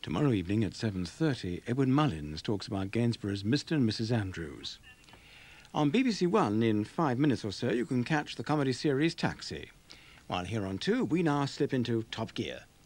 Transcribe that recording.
Tomorrow evening at 7:30, Edward Mullins talks about Gainsborough's Mr. and Mrs. Andrews. On BBC1, in 5 minutes or so, you can catch the comedy series Taxi. While here on 2, we now slip into Top Gear.